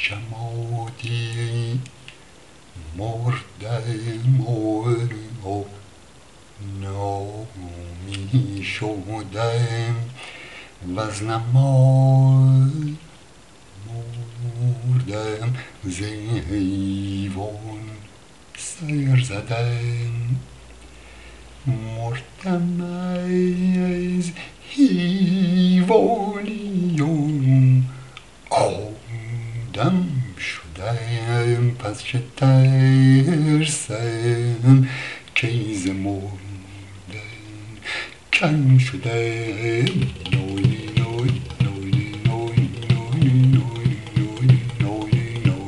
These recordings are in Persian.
جمادی مردم و نامی شدم وز نمای مردم ز حیوان سر زدم مردم از حیوانی و آدم شدم پس چه ترسم که ز مردن کم شدم نوی نوی نوی نوی نوی نوی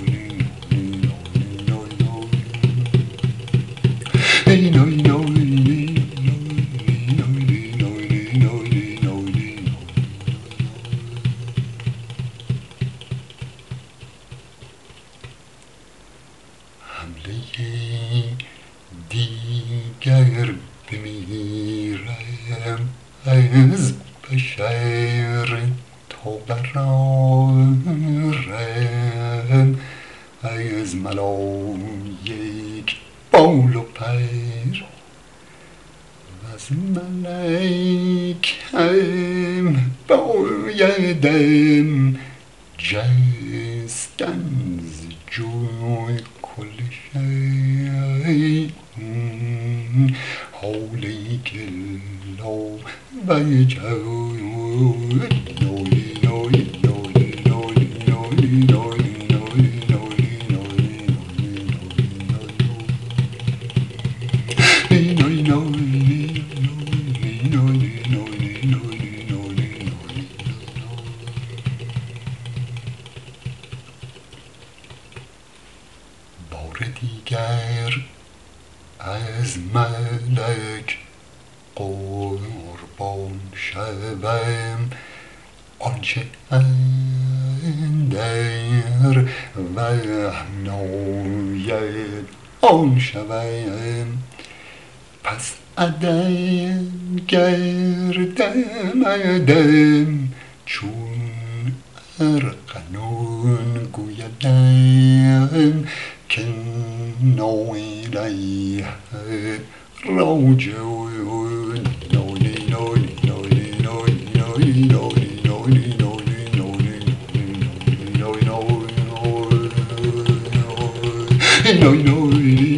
نوی حمله دیگر بمیرم از بشر تا برارم از ملایک بال و پر وز ملک هم بایدم جستن ز جوی کل شی حولی که لا وجود نوی نوی نوی نوی نوی نوی بار دیگر از ملک قربان شوم آنچه اندر وهم ناید آن شوم پس عدم گردم عدم چون ارغنون گویدم که الیه راجعون نولی نولی نولی نولی نولی نولی نولی نولی نولی نولی نولی نولی